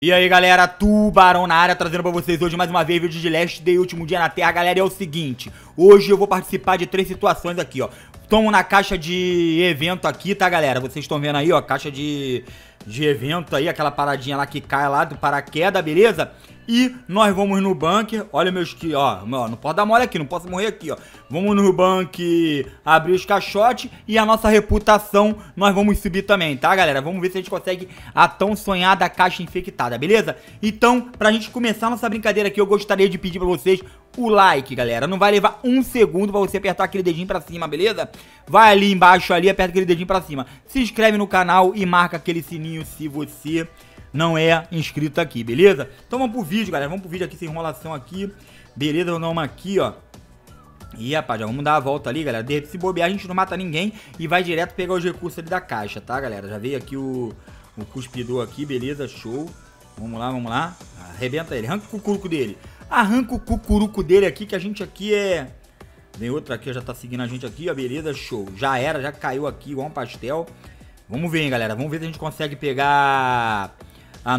E aí galera, Tubarão na área, trazendo pra vocês hoje mais uma vez vídeo de Last Day, último dia na Terra. Galera, é o seguinte, hoje eu vou participar de 3 situações aqui, ó. Estamos na caixa de evento aqui, tá galera? Vocês estão vendo aí, ó, caixa de evento aí, aquela paradinha lá que cai lá do paraquedas, beleza? E nós vamos no bunker, olha meus que, ó, não posso dar mole aqui, não posso morrer aqui, ó. Vamos no bunker abrir os caixotes e a nossa reputação nós vamos subir também, tá galera? Vamos ver se a gente consegue a tão sonhada caixa infectada, beleza? Então, pra gente começar nossa brincadeira aqui, eu gostaria de pedir pra vocês o like, galera. Não vai levar um segundo pra você apertar aquele dedinho pra cima, beleza? Vai ali embaixo, ali, aperta aquele dedinho pra cima. Se inscreve no canal e marca aquele sininho se você não é inscrito aqui, beleza? Então vamos pro vídeo, galera. Vamos pro vídeo aqui sem enrolação aqui. Beleza, vamos aqui, ó. E, rapaz, já vamos dar a volta ali, galera. Se bobear, a gente não mata ninguém e vai direto pegar os recursos ali da caixa, tá, galera? Já veio aqui o cuspidor aqui, beleza? Show. Vamos lá, vamos lá. Arrebenta ele. Arranca o cucuruco dele. Arranca o cucuruco dele aqui, que a gente aqui é... Vem outra aqui, já tá seguindo a gente aqui, ó. Beleza, show. Já era, já caiu aqui igual um pastel. Vamos ver, hein, galera. Vamos ver se a gente consegue pegar a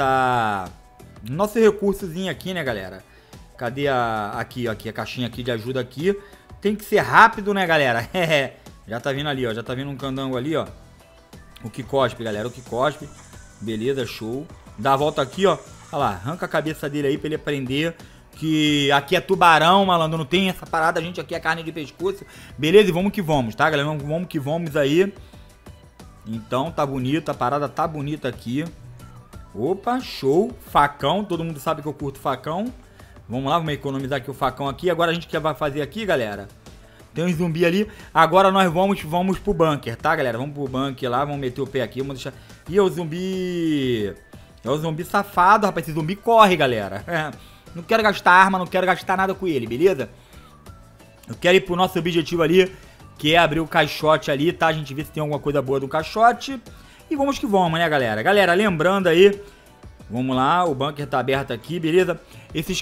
nosso recursozinho aqui, né, galera? Cadê aqui, ó, aqui, a caixinha aqui de ajuda aqui. Tem que ser rápido, né, galera? Já tá vindo ali, ó, já tá vindo um candango ali, ó. O que cospe, galera, o que cospe. Beleza, show. Dá a volta aqui, ó. Olha lá, arranca a cabeça dele aí pra ele aprender que aqui é tubarão, malandro, não tem essa parada, a gente aqui é carne de pescoço. Beleza, e vamos que vamos, tá, galera? Vamos que vamos aí. Então, tá bonito, a parada tá bonita aqui. Opa, show, facão, todo mundo sabe que eu curto facão. Vamos lá, vamos economizar aqui o facão aqui. Agora a gente que vai fazer aqui, galera, tem um zumbi ali. Agora nós vamos pro bunker, tá, galera? Vamos pro bunker lá, vamos meter o pé aqui, vamos deixar... Ih, é o zumbi... É o zumbi safado, rapaz, esse zumbi corre, galera. Não quero gastar arma, não quero gastar nada com ele, beleza? Eu quero ir pro nosso objetivo ali, que é abrir o caixote ali, tá? A gente vê se tem alguma coisa boa do caixote. E vamos que vamos, né, galera? Galera, lembrando aí, vamos lá, o bunker tá aberto aqui, beleza? Esses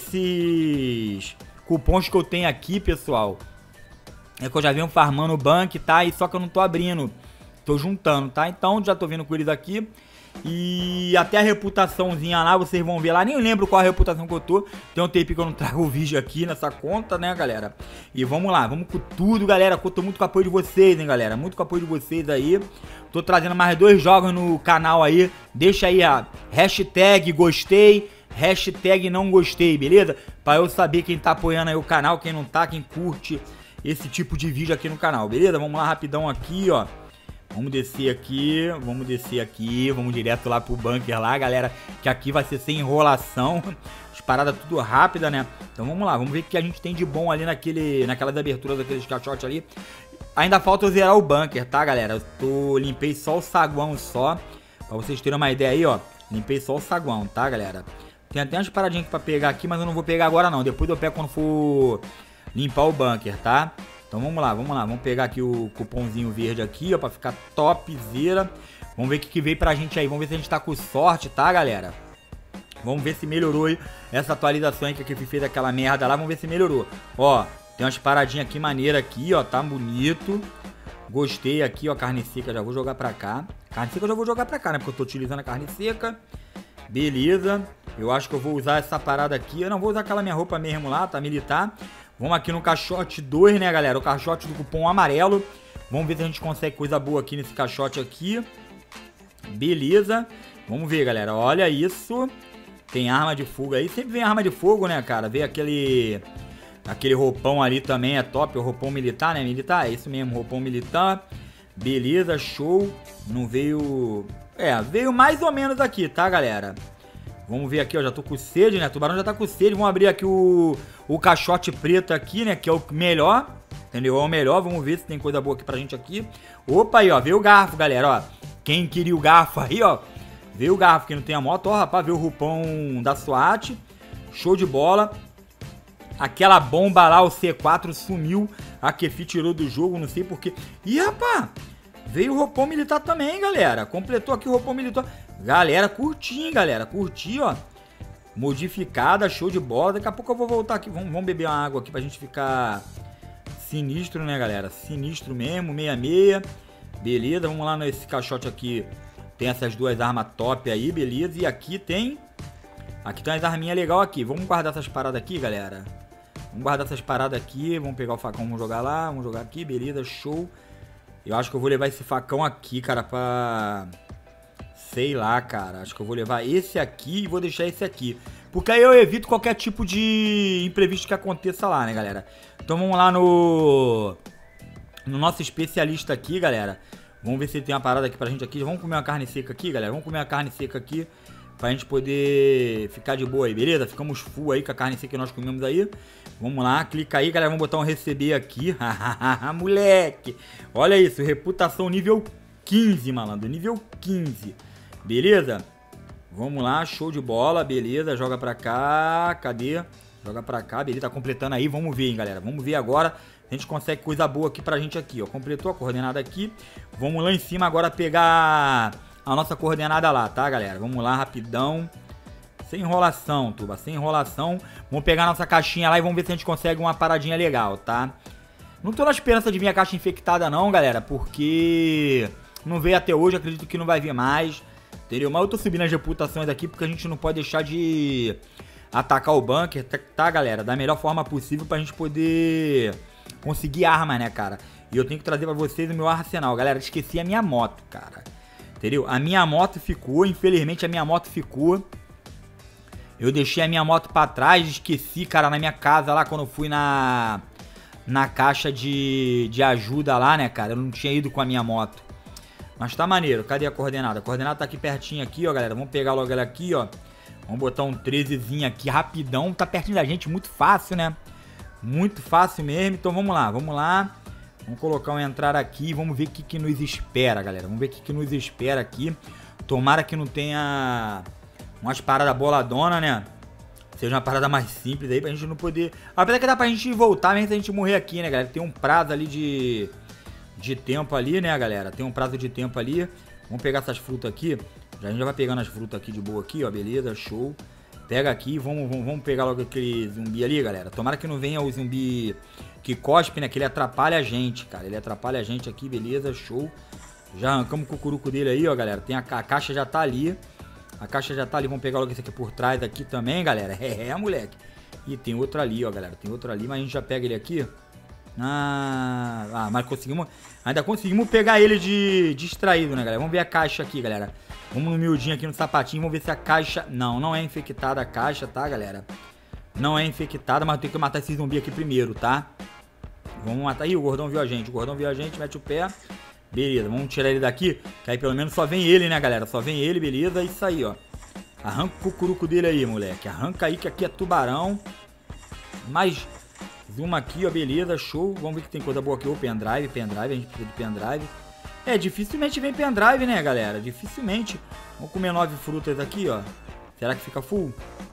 cupons que eu tenho aqui, pessoal, é que eu já venho farmando o bunker, tá? E só que eu não tô abrindo, tô juntando, tá? Então, já tô vindo com eles aqui. E até a reputaçãozinha lá, vocês vão ver lá. Nem lembro qual a reputação que eu tô. Tem um tempo que eu não trago o vídeo aqui nessa conta, né, galera? E vamos lá, vamos com tudo, galera. Eu tô muito com o apoio de vocês, hein, galera? Muito com o apoio de vocês aí. Tô trazendo mais 2 jogos no canal aí. Deixa aí a hashtag gostei, hashtag não gostei, beleza? Pra eu saber quem tá apoiando aí o canal, quem não tá, quem curte esse tipo de vídeo aqui no canal, beleza? Vamos lá rapidão aqui, ó. Vamos descer aqui, vamos direto lá pro bunker lá, galera, que aqui vai ser sem enrolação, as paradas tudo rápida, né? Então vamos lá, vamos ver o que a gente tem de bom ali naquelas aberturas daqueles caixotes ali. Ainda falta eu zerar o bunker, tá, galera? Limpei só o saguão só, pra vocês terem uma ideia aí, ó, limpei só o saguão, tá, galera? Tem até umas paradinhas pra pegar aqui, mas eu não vou pegar agora não, depois eu pego quando for limpar o bunker, tá? Então vamos lá, vamos pegar aqui o cupomzinho verde aqui, ó, pra ficar topzera. Vamos ver o que veio pra gente aí, vamos ver se a gente tá com sorte, tá, galera? Vamos ver se melhorou aí essa atualização aí que fez aquela merda lá, vamos ver se melhorou. Ó, tem umas paradinhas aqui maneiras aqui, ó, tá bonito. Gostei aqui, ó, carne seca, já vou jogar pra cá. Carne seca eu já vou jogar pra cá, né, porque eu tô utilizando a carne seca. Beleza, eu acho que eu vou usar essa parada aqui. Eu não vou usar aquela minha roupa mesmo lá, tá, militar. Vamos aqui no caixote 2, né, galera? O caixote do cupom amarelo. Vamos ver se a gente consegue coisa boa aqui nesse caixote aqui. Beleza. Vamos ver, galera. Olha isso. Tem arma de fogo aí. Sempre vem arma de fogo, né, cara? Vem aquele roupão ali também, é top. O roupão militar, né? Militar, é isso mesmo, roupão militar. Beleza, show. Não veio... veio mais ou menos aqui, tá, galera? Vamos ver aqui, ó, já tô com sede, né? O tubarão já tá com sede. Vamos abrir aqui o caixote preto aqui, né? Que é o melhor, entendeu? É o melhor. Vamos ver se tem coisa boa aqui pra gente aqui. Opa, aí, ó, veio o garfo, galera, ó. Quem queria o garfo aí, ó. Veio o garfo, quem não tem a moto, ó, rapaz, veio o roupão da SWAT. Show de bola. Aquela bomba lá, o C4, sumiu. A Kefi tirou do jogo, não sei porquê. Ih, rapaz, veio o roupão militar também, galera. Completou aqui o roupão militar. Galera, curti, hein, galera. Curti, ó. Modificada, show de bola. Daqui a pouco eu vou voltar aqui. Vamos beber uma água aqui pra gente ficar sinistro, né, galera? Sinistro mesmo, 66. Beleza, vamos lá nesse caixote aqui Tem essas duas armas top aí, beleza. E aqui tem... Aqui tem umas arminhas legais aqui. Vamos guardar essas paradas aqui, galera. Vamos guardar essas paradas aqui. Vamos pegar o facão, vamos jogar lá. Vamos jogar aqui, beleza, show. Eu acho que eu vou levar esse facão aqui, cara, pra... Sei lá, cara. Acho que eu vou levar esse aqui e vou deixar esse aqui. Porque aí eu evito qualquer tipo de imprevisto que aconteça lá, né, galera? Então vamos lá no nosso especialista aqui, galera. Vamos ver se ele tem uma parada aqui pra gente aqui. Vamos comer uma carne seca aqui, galera. Vamos comer uma carne seca aqui pra gente poder ficar de boa aí, beleza? Ficamos full aí com a carne seca que nós comemos aí. Vamos lá, clica aí, galera. Vamos botar um receber aqui. Moleque! Olha isso, reputação nível 15, malandro. Nível 15. Beleza? Vamos lá, show de bola, beleza. Joga pra cá, cadê? Joga pra cá, beleza, tá completando aí. Vamos ver, hein, galera. Vamos ver agora. A gente consegue coisa boa aqui pra gente aqui, ó. Completou a coordenada aqui. Vamos lá em cima agora pegar a nossa coordenada lá, tá, galera? Vamos lá, rapidão. Sem enrolação, turba, sem enrolação. Vamos pegar a nossa caixinha lá e vamos ver se a gente consegue uma paradinha legal, tá? Não tô na esperança de vir a caixa infectada não, galera, porque não veio até hoje, acredito que não vai vir mais, entendeu? Mas eu tô subindo as reputações aqui porque a gente não pode deixar de atacar o bunker, tá, galera? Da melhor forma possível pra gente poder conseguir arma, né, cara? E eu tenho que trazer pra vocês o meu arsenal. Galera, esqueci a minha moto, cara. Entendeu? A minha moto ficou, infelizmente a minha moto ficou. Eu deixei a minha moto pra trás, esqueci, cara, na minha casa lá quando eu fui na caixa de ajuda lá, né, cara? Eu não tinha ido com a minha moto. Mas tá maneiro. Cadê a coordenada? A coordenada tá aqui pertinho aqui, ó, galera. Vamos pegar logo ela aqui, ó. Vamos botar um 13zinho aqui rapidão. Tá pertinho da gente, muito fácil, né? Muito fácil mesmo. Então vamos lá, vamos lá. Vamos colocar um entrar aqui. Vamos ver o que nos espera, galera. Vamos ver o que nos espera aqui. Tomara que não tenha umas paradas boladona, né? Seja uma parada mais simples aí pra gente não poder... Apesar que dá pra gente voltar mesmo se a gente morrer aqui, né, galera? Tem um prazo ali de tempo ali, né, galera? Tem um prazo de tempo ali. Vamos pegar essas frutas aqui. A gente já vai pegando as frutas aqui de boa aqui, ó. Beleza, show. Pega aqui, vamos pegar logo aquele zumbi ali, galera. Tomara que não venha o zumbi que cospe, né? Que ele atrapalha a gente, cara. Ele atrapalha a gente aqui, beleza, show. Já arrancamos o cucuruco dele aí, ó, galera. Tem a caixa já tá ali. A caixa já tá ali. Vamos pegar logo esse aqui por trás aqui também, galera. Moleque. E tem outro ali, ó, galera. Tem outro ali, mas a gente já pega ele aqui. Mas conseguimos... Ainda conseguimos pegar ele distraído, né, galera? Vamos ver a caixa aqui, galera. Vamos no miudinho aqui no sapatinho. Vamos ver se a caixa... Não é infectada a caixa, tá, galera? Não é infectada, mas tem que matar esse zumbi aqui primeiro, tá? Vamos matar... Ih, o gordão viu a gente. O gordão viu a gente, mete o pé. Beleza, vamos tirar ele daqui. Que aí pelo menos só vem ele, né, galera? Só vem ele, beleza? É isso aí, ó. Arranca o cucuruco dele aí, moleque. Arranca aí, que aqui é tubarão. Mais uma aqui, ó, beleza, show. Vamos ver que tem coisa boa aqui. Ô, pendrive, a gente precisa de pendrive. Dificilmente vem pendrive, né, galera? Dificilmente. Vamos comer 9 frutas aqui, ó. Será que fica full?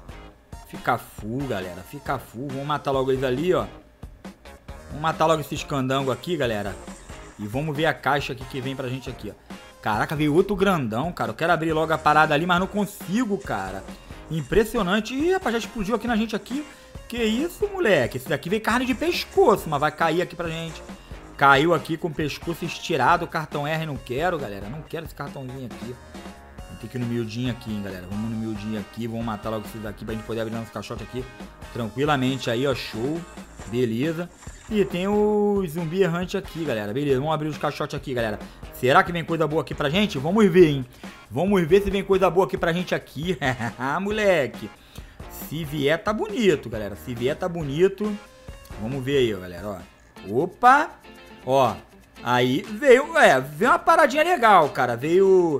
Fica full, galera. Fica full. Vamos matar logo eles ali, ó. Vamos matar logo esses candangos aqui, galera. E vamos ver a caixa aqui que vem pra gente aqui, ó. Caraca, veio outro grandão, cara. Eu quero abrir logo a parada ali, mas não consigo, cara. Impressionante. Ih, rapaz, já explodiu aqui na gente aqui. Que isso, moleque? Esse daqui veio carne de pescoço, mas vai cair aqui pra gente. Caiu aqui com o pescoço estirado. Cartão R não quero, galera. Não quero esse cartãozinho aqui. Vamos ter que ir no miudinho aqui, hein, galera. Vamos no miudinho aqui. Vamos matar logo esses daqui pra gente poder abrir nosso caixote aqui tranquilamente aí, ó. Show. Beleza. E tem o zumbi errante aqui, galera. Beleza, vamos abrir os caixotes aqui, galera. Será que vem coisa boa aqui pra gente? Vamos ver, hein. Vamos ver se vem coisa boa aqui pra gente aqui. Moleque. Se vier, tá bonito, galera. Se vier, tá bonito. Vamos ver aí, ó, galera, ó. Opa. Ó. Aí veio, veio uma paradinha legal, cara. Veio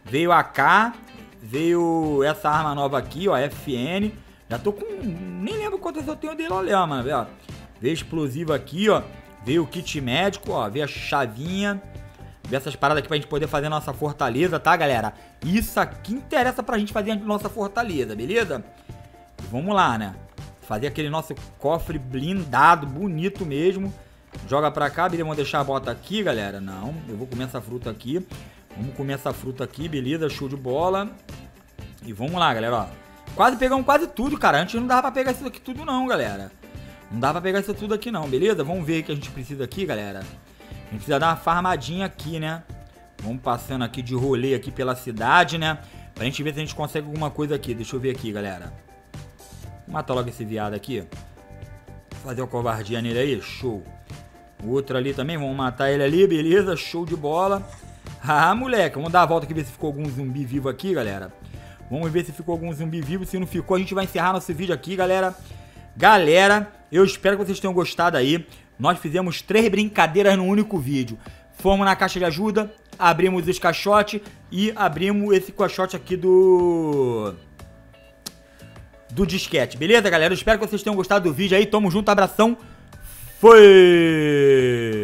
AK. Veio essa arma nova aqui, ó, FN. Já tô com... Nem lembro quantas eu tenho dele, olha, mano, ó. Veio explosivo aqui, ó. Veio o kit médico, ó. Veio a chavinha. Veio essas paradas aqui pra gente poder fazer a nossa fortaleza, tá, galera? Isso aqui interessa pra gente fazer a nossa fortaleza, beleza? E vamos lá, né? Fazer aquele nosso cofre blindado, bonito mesmo. Joga pra cá, beleza? Vamos deixar a bota aqui, galera. Não, eu vou comer essa fruta aqui. Vamos comer essa fruta aqui, beleza? Show de bola. E vamos lá, galera, ó. Quase pegamos quase tudo, cara. Antes não dava pra pegar isso aqui tudo não, galera. Não dá pra pegar isso tudo aqui não, beleza? Vamos ver o que a gente precisa aqui, galera. A gente precisa dar uma farmadinha aqui, né? Vamos passando aqui de rolê aqui pela cidade, né? Pra gente ver se a gente consegue alguma coisa aqui. Deixa eu ver aqui, galera. Vou matar logo esse viado aqui. Fazer uma covardia nele aí, show. O outro ali também, vamos matar ele ali, beleza, show de bola. Ah, moleque, vamos dar a volta aqui, ver se ficou algum zumbi vivo aqui, galera. Vamos ver se ficou algum zumbi vivo, se não ficou a gente vai encerrar nosso vídeo aqui, galera. Galera, eu espero que vocês tenham gostado aí. Nós fizemos 3 brincadeiras no único vídeo. Fomos na caixa de ajuda, abrimos os caixotes e abrimos esse caixote aqui do disquete, beleza, galera? Eu espero que vocês tenham gostado do vídeo aí. Tamo junto, abração. Foi!